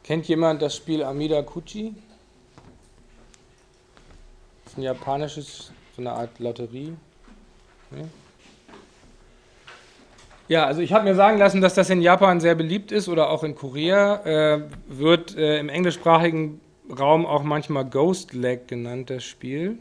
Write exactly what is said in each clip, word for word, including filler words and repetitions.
Kennt jemand das Spiel Amida Kuchi? Das ist ein japanisches, so eine Art Lotterie. Nee? Ja, also ich habe mir sagen lassen, dass das in Japan sehr beliebt ist oder auch in Korea. Äh, wird äh, im englischsprachigen Raum auch manchmal Ghost Leg genannt, das Spiel.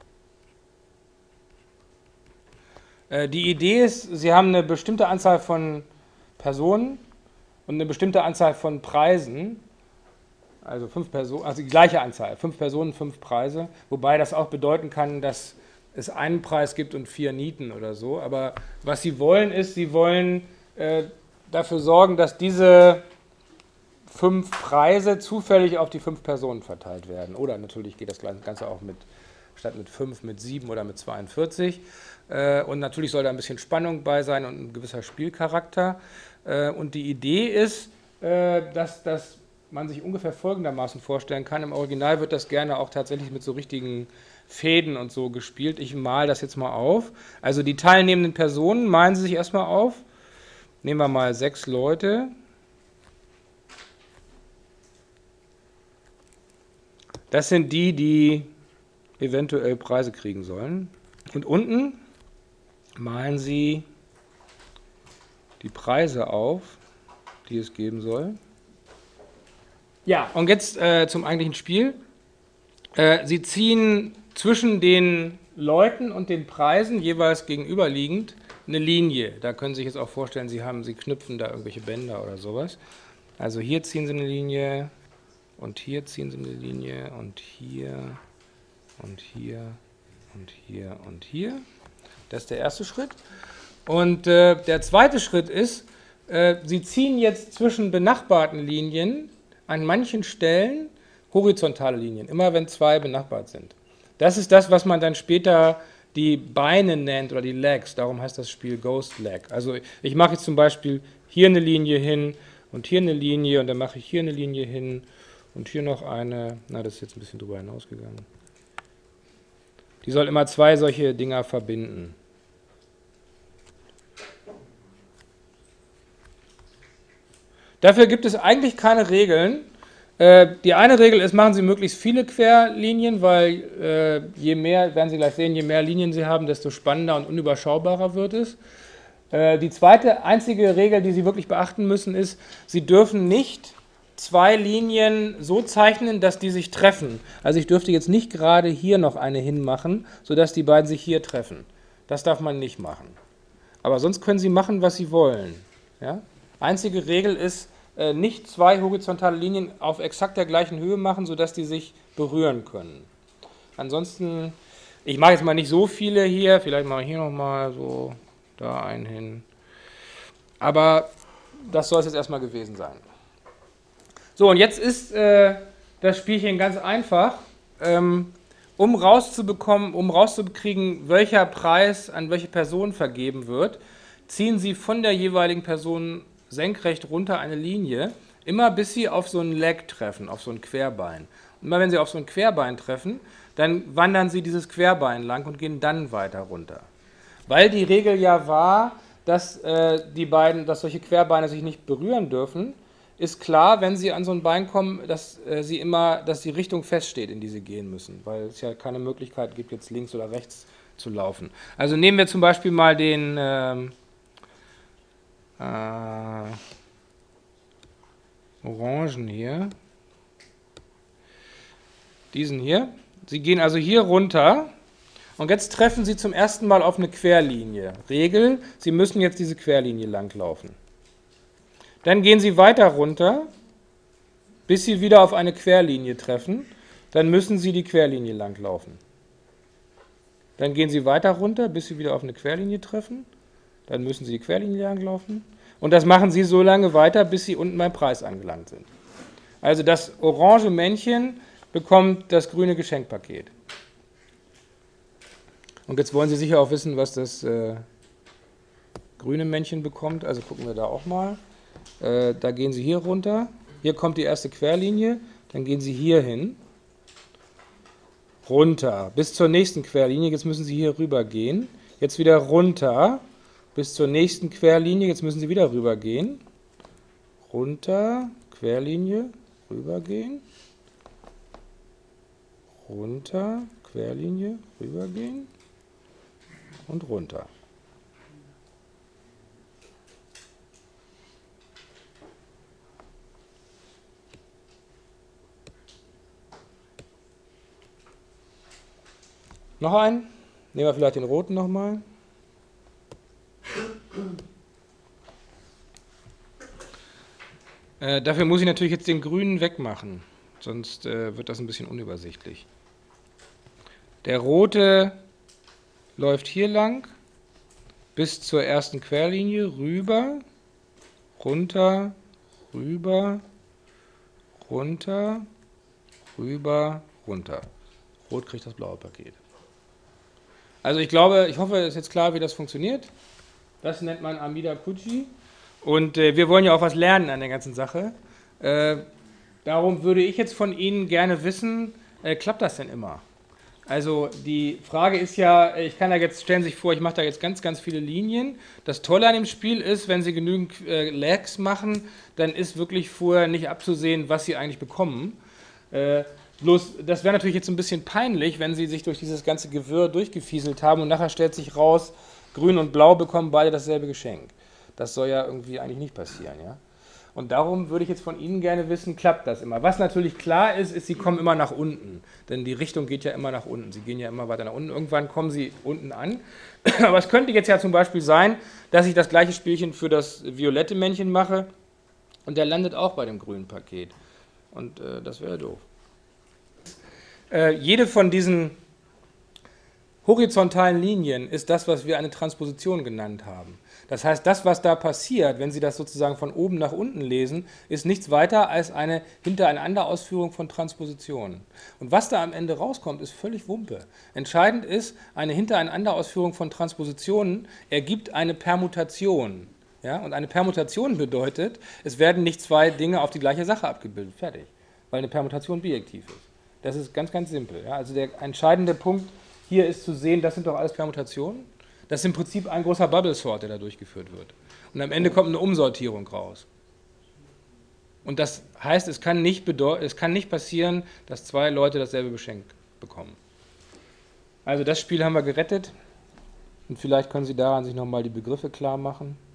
Äh, die Idee ist, Sie haben eine bestimmte Anzahl von Personen und eine bestimmte Anzahl von Preisen. Also fünf Personen, also die gleiche Anzahl, fünf Personen, fünf Preise, wobei das auch bedeuten kann, dass es einen Preis gibt und vier Nieten oder so. Aber was sie wollen, ist, sie wollen äh, dafür sorgen, dass diese fünf Preise zufällig auf die fünf Personen verteilt werden. Oder natürlich geht das Ganze auch mit, statt mit fünf, mit sieben oder mit zweiundvierzig. Äh, und natürlich soll da ein bisschen Spannung bei sein und ein gewisser Spielcharakter. Äh, und die Idee ist, äh, dass das man sich ungefähr folgendermaßen vorstellen kann. Im Original wird das gerne auch tatsächlich mit so richtigen Fäden und so gespielt. Ich male das jetzt mal auf. Also die teilnehmenden Personen malen Sie sich erstmal auf. Nehmen wir mal sechs Leute. Das sind die, die eventuell Preise kriegen sollen. Und unten malen Sie die Preise auf, die es geben soll. Ja, und jetzt äh, zum eigentlichen Spiel. Äh, Sie ziehen zwischen den Leuten und den Preisen jeweils gegenüberliegend eine Linie. Da können Sie sich jetzt auch vorstellen, Sie haben, Sie knüpfen da irgendwelche Bänder oder sowas. Also hier ziehen Sie eine Linie und hier ziehen Sie eine Linie und hier und hier und hier und hier. Das ist der erste Schritt. Und äh, der zweite Schritt ist, äh, Sie ziehen jetzt zwischen benachbarten Linien an manchen Stellen horizontale Linien, immer wenn zwei benachbart sind. Das ist das, was man dann später die Beine nennt oder die Legs, darum heißt das Spiel Ghost Leg. Also ich mache jetzt zum Beispiel hier eine Linie hin und hier eine Linie und dann mache ich hier eine Linie hin und hier noch eine, na das ist jetzt ein bisschen drüber hinausgegangen. Die soll immer zwei solche Dinger verbinden. Dafür gibt es eigentlich keine Regeln. Äh, die eine Regel ist, machen Sie möglichst viele Querlinien, weil äh, je mehr, werden Sie gleich sehen, je mehr Linien Sie haben, desto spannender und unüberschaubarer wird es. Äh, die zweite, einzige Regel, die Sie wirklich beachten müssen, ist, Sie dürfen nicht zwei Linien so zeichnen, dass die sich treffen. Also ich dürfte jetzt nicht gerade hier noch eine hinmachen, sodass die beiden sich hier treffen. Das darf man nicht machen. Aber sonst können Sie machen, was Sie wollen. Ja? Einzige Regel ist, äh, nicht zwei horizontale Linien auf exakt der gleichen Höhe machen, sodass die sich berühren können. Ansonsten, ich mache jetzt mal nicht so viele hier, vielleicht mache ich hier nochmal so, da einen hin. Aber das soll es jetzt erstmal gewesen sein. So, und jetzt ist äh, das Spielchen ganz einfach. Ähm, um rauszubekommen, um rauszukriegen, welcher Preis an welche Person vergeben wird, ziehen Sie von der jeweiligen Person senkrecht runter eine Linie, immer bis Sie auf so ein Leg treffen, auf so ein Querbein. Und immer wenn Sie auf so ein Querbein treffen, dann wandern Sie dieses Querbein lang und gehen dann weiter runter. Weil die Regel ja war, dass äh, die beiden, dass solche Querbeine sich nicht berühren dürfen, ist klar, wenn Sie an so ein Bein kommen, dass äh, Sie immer, dass die Richtung feststeht, in die Sie gehen müssen, weil es ja keine Möglichkeit gibt, jetzt links oder rechts zu laufen. Also nehmen wir zum Beispiel mal den ähm, äh, Orangen hier, diesen hier. Sie gehen also hier runter und jetzt treffen Sie zum ersten Mal auf eine Querlinie. Regel, Sie müssen jetzt diese Querlinie langlaufen. Dann gehen Sie weiter runter, bis Sie wieder auf eine Querlinie treffen. Dann müssen Sie die Querlinie langlaufen. Dann gehen Sie weiter runter, bis Sie wieder auf eine Querlinie treffen. Dann müssen Sie die Querlinie langlaufen. Und das machen Sie so lange weiter, bis Sie unten beim Preis angelangt sind. Also das orange Männchen bekommt das grüne Geschenkpaket. Und jetzt wollen Sie sicher auch wissen, was das äh, grüne Männchen bekommt. Also gucken wir da auch mal. Äh, da gehen Sie hier runter. Hier kommt die erste Querlinie. Dann gehen Sie hier hin. Runter. Bis zur nächsten Querlinie. Jetzt müssen Sie hier rüber gehen. Jetzt wieder runter. Bis zur nächsten Querlinie. Jetzt müssen Sie wieder rüber gehen. Runter. Querlinie. rübergehen, runter, Querlinie, rübergehen und runter. Noch einen? Nehmen wir vielleicht den roten nochmal. Äh, dafür muss ich natürlich jetzt den grünen wegmachen, sonst äh, wird das ein bisschen unübersichtlich. Der rote läuft hier lang bis zur ersten Querlinie, rüber, runter, rüber, runter, rüber, runter. Rot kriegt das blaue Paket. Also ich glaube, ich hoffe, es ist jetzt klar, wie das funktioniert. Das nennt man Amida Kuji. Und äh, wir wollen ja auch was lernen an der ganzen Sache. Äh, darum würde ich jetzt von Ihnen gerne wissen, äh, klappt das denn immer? Also die Frage ist ja, ich kann da jetzt, stellen Sie sich vor, ich mache da jetzt ganz, ganz viele Linien. Das Tolle an dem Spiel ist, wenn Sie genügend äh, Lags machen, dann ist wirklich vorher nicht abzusehen, was Sie eigentlich bekommen. Äh, bloß, das wäre natürlich jetzt ein bisschen peinlich, wenn Sie sich durch dieses ganze Gewirr durchgefieselt haben und nachher stellt sich raus, Grün und Blau bekommen beide dasselbe Geschenk. Das soll ja irgendwie eigentlich nicht passieren, ja. Und darum würde ich jetzt von Ihnen gerne wissen, klappt das immer? Was natürlich klar ist, ist, Sie kommen immer nach unten, denn die Richtung geht ja immer nach unten. Sie gehen ja immer weiter nach unten. Irgendwann kommen Sie unten an. Aber es könnte jetzt ja zum Beispiel sein, dass ich das gleiche Spielchen für das violette Männchen mache und der landet auch bei dem grünen Paket. Und äh, das wäre doof. Äh, jede von diesen horizontalen Linien ist das, was wir eine Transposition genannt haben. Das heißt, das, was da passiert, wenn Sie das sozusagen von oben nach unten lesen, ist nichts weiter als eine Hintereinanderausführung von Transpositionen. Und was da am Ende rauskommt, ist völlig Wumpe. Entscheidend ist, eine Hintereinanderausführung von Transpositionen ergibt eine Permutation. Ja? Und eine Permutation bedeutet, es werden nicht zwei Dinge auf die gleiche Sache abgebildet. Fertig. Weil eine Permutation bijektiv ist. Das ist ganz, ganz simpel. Ja? Also der entscheidende Punkt hier ist zu sehen, das sind doch alles Permutationen. Das ist im Prinzip ein großer Bubble Sort, der da durchgeführt wird. Und am Ende kommt eine Umsortierung raus. Und das heißt, es kann nicht, es kann nicht passieren, dass zwei Leute dasselbe Geschenk bekommen. Also das Spiel haben wir gerettet. Und vielleicht können Sie daran sich nochmal die Begriffe klar machen.